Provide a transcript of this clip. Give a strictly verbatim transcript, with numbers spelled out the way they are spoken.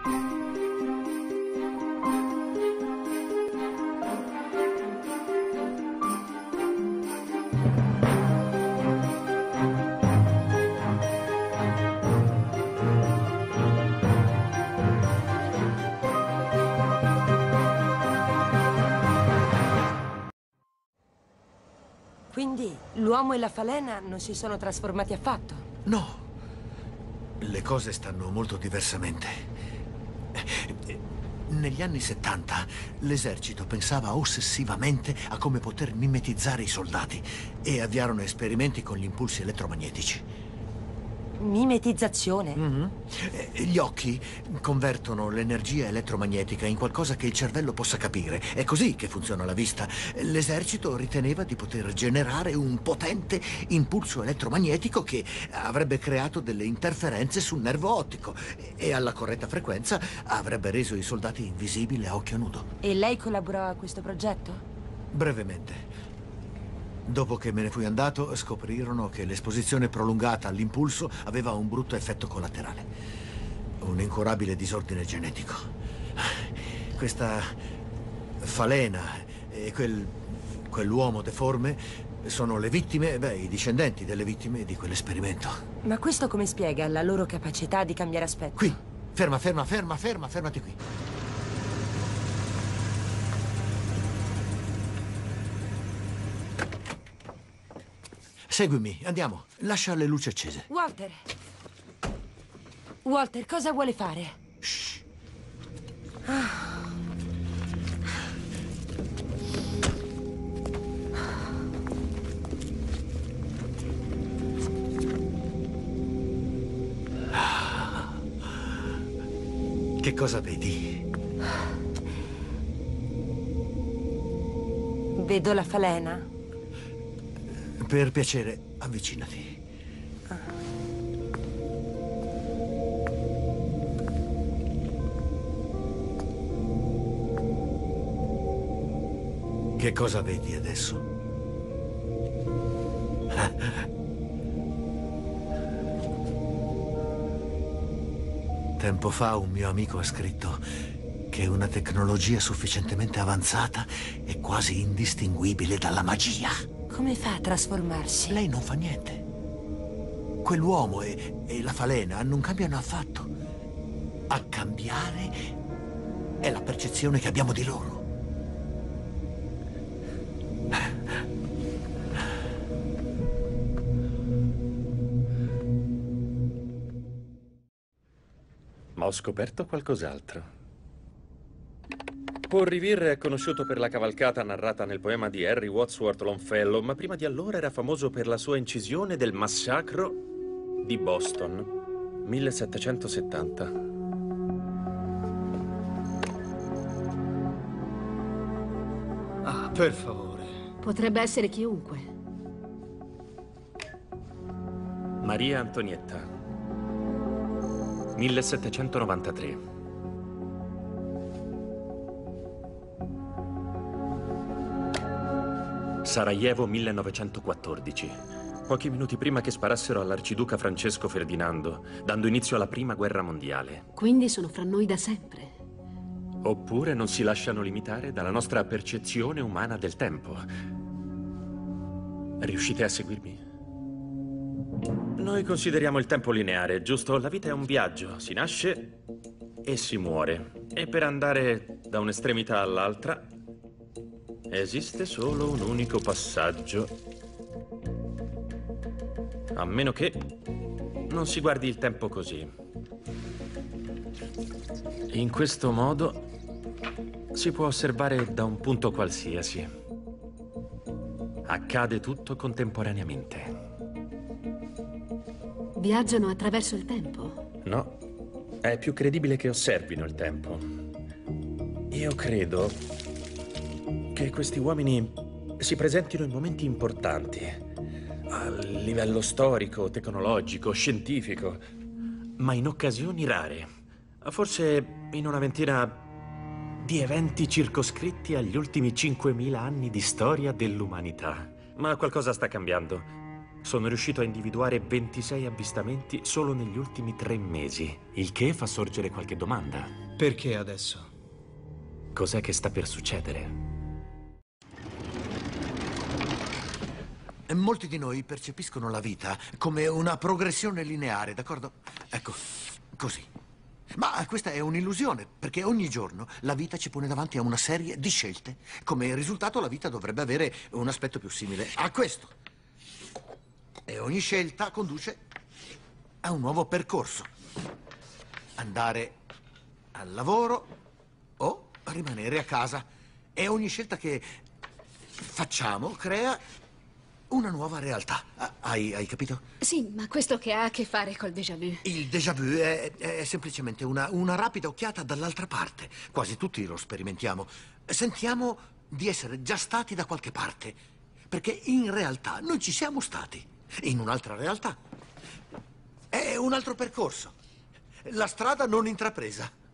Quindi l'uomo e la falena non si sono trasformati affatto? No. Le cose stanno molto diversamente. Negli anni settanta l'esercito pensava ossessivamente a come poter mimetizzare i soldati e avviarono esperimenti con gli impulsi elettromagnetici. Mimetizzazione? Mm-hmm. Gli occhi convertono l'energia elettromagnetica in qualcosa che il cervello possa capire. È così che funziona la vista. L'esercito riteneva di poter generare un potente impulso elettromagnetico che avrebbe creato delle interferenze sul nervo ottico e alla corretta frequenza avrebbe reso i soldati invisibili a occhio nudo. E lei collaborò a questo progetto? Brevemente. Dopo che me ne fui andato, scoprirono che l'esposizione prolungata all'impulso aveva un brutto effetto collaterale. Un incurabile disordine genetico. Questa falena e quel, quell'uomo deforme sono le vittime, beh, i discendenti delle vittime di quell'esperimento. Ma questo come spiega la loro capacità di cambiare aspetto? Qui, ferma, ferma, ferma, ferma, fermati qui. Seguimi, andiamo. Lascia le luci accese. Walter! Walter, cosa vuole fare? Shh. Ah. Che cosa vedi? Vedo la falena. Per piacere, avvicinati. Che cosa vedi adesso? Tempo fa un mio amico ha scritto che una tecnologia sufficientemente avanzata è quasi indistinguibile dalla magia. Come fa a trasformarsi? Lei non fa niente. Quell'uomo e, e la falena non cambiano affatto. A cambiare è la percezione che abbiamo di loro. Ma ho scoperto qualcos'altro. Paul Revere è conosciuto per la cavalcata narrata nel poema di Henry Wadsworth Longfellow, ma prima di allora era famoso per la sua incisione del massacro di Boston, millesettecentosettanta. Ah, per favore. Potrebbe essere chiunque. Maria Antonietta, millesettecentonovantatré. Sarajevo, millenovecentoquattordici. Pochi minuti prima che sparassero all'arciduca Francesco Ferdinando, dando inizio alla Prima Guerra Mondiale. Quindi sono fra noi da sempre. Oppure non si lasciano limitare dalla nostra percezione umana del tempo. Riuscite a seguirmi? Noi consideriamo il tempo lineare, giusto? La vita è un viaggio, si nasce e si muore. E per andare da un'estremità all'altra esiste solo un unico passaggio. A meno che non si guardi il tempo così. In questo modo si può osservare da un punto qualsiasi. Accade tutto contemporaneamente. Viaggiano attraverso il tempo? No, è più credibile che osservino il tempo. Io credo che questi uomini si presentino in momenti importanti, a livello storico, tecnologico, scientifico, ma in occasioni rare, forse in una ventina di eventi circoscritti agli ultimi cinquemila anni di storia dell'umanità. Ma qualcosa sta cambiando. Sono riuscito a individuare ventisei avvistamenti solo negli ultimi tre mesi, il che fa sorgere qualche domanda. Perché adesso? Cos'è che sta per succedere? E molti di noi percepiscono la vita come una progressione lineare, d'accordo? Ecco, così. Ma questa è un'illusione, perché ogni giorno la vita ci pone davanti a una serie di scelte. Come risultato la vita dovrebbe avere un aspetto più simile a questo. E ogni scelta conduce a un nuovo percorso. Andare al lavoro o rimanere a casa. E ogni scelta che facciamo crea una nuova realtà. Hai, hai capito? Sì, ma questo che ha a che fare col déjà vu? Il déjà vu è, è semplicemente una, una rapida occhiata dall'altra parte. Quasi tutti lo sperimentiamo. Sentiamo di essere già stati da qualche parte, perché in realtà non ci siamo stati. In un'altra realtà. È un altro percorso. La strada non intrapresa.